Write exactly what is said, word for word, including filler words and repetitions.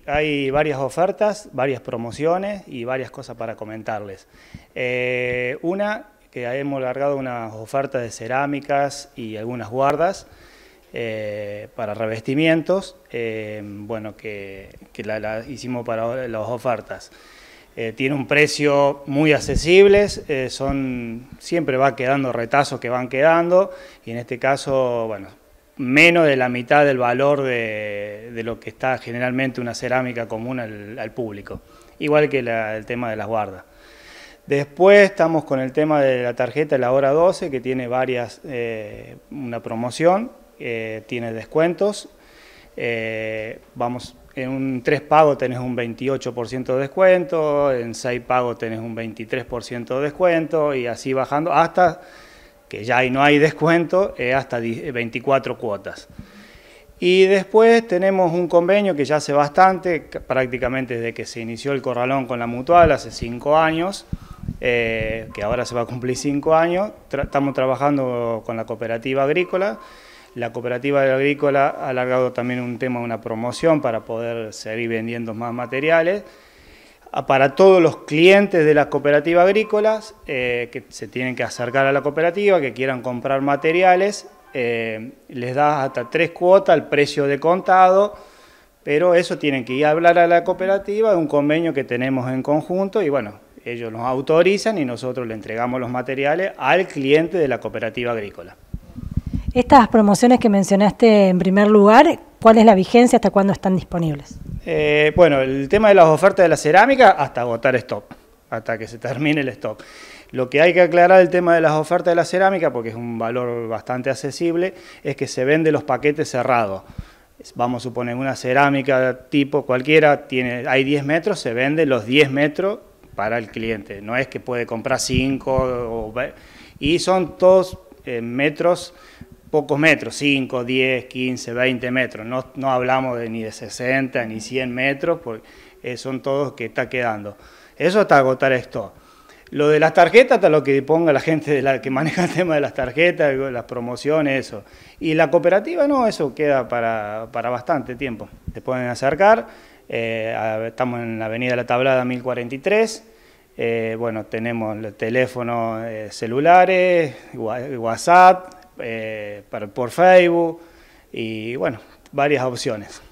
hay varias ofertas, varias promociones y varias cosas para comentarles. Eh, una, que hemos largado unas ofertas de cerámicas y algunas guardas eh, para revestimientos, eh, bueno, que, que la, la hicimos para las ofertas. Eh, tiene un precio muy accesible, eh, son, siempre va quedando retazos que van quedando, y en este caso, bueno, menos de la mitad del valor de, de lo que está generalmente una cerámica común al, al público, igual que la, el tema de las guardas. Después estamos con el tema de la tarjeta La Hora doce, que tiene varias, eh, una promoción, eh, tiene descuentos, eh, vamos, en un tres pagos tenés un veintiocho por ciento de descuento, en seis pagos tenés un veintitrés por ciento de descuento, y así bajando hasta que ya ahí no hay descuento, eh, hasta veinticuatro cuotas. Y después tenemos un convenio que ya hace bastante, prácticamente desde que se inició el corralón con la Mutual, hace cinco años, eh, que ahora se va a cumplir cinco años, Tra estamos trabajando con la cooperativa agrícola. La cooperativa agrícola ha alargado también un tema, una promoción para poder seguir vendiendo más materiales. Para todos los clientes de las cooperativas agrícolas eh, que se tienen que acercar a la cooperativa, que quieran comprar materiales, eh, les da hasta tres cuotas al precio de contado, pero eso tienen que ir a hablar a la cooperativa de un convenio que tenemos en conjunto, y bueno, ellos nos autorizan y nosotros le entregamos los materiales al cliente de la cooperativa agrícola. Estas promociones que mencionaste en primer lugar, ¿cuál es la vigencia? ¿Hasta cuándo están disponibles? Eh, bueno, el tema de las ofertas de la cerámica, hasta agotar stock, hasta que se termine el stock. Lo que hay que aclarar el tema de las ofertas de la cerámica, porque es un valor bastante accesible, es que se vende los paquetes cerrados. Vamos a suponer una cerámica tipo cualquiera, tiene, hay diez metros, se vende los diez metros para el cliente. No es que puede comprar cinco, o, y son todos eh, metros, pocos metros, cinco, diez, quince, veinte metros, no, no hablamos de ni de sesenta ni cien metros, porque eh, son todos que está quedando. Eso hasta agotar esto. Lo de las tarjetas, hasta lo que ponga la gente de la, que maneja el tema de las tarjetas, las promociones, eso. Y la cooperativa no, eso queda para, para bastante tiempo. Se pueden acercar, eh, a, estamos en la avenida La Tablada mil cuarenta y tres, eh, bueno, tenemos teléfonos eh, celulares, WhatsApp, Eh, para, por Facebook, y bueno, varias opciones.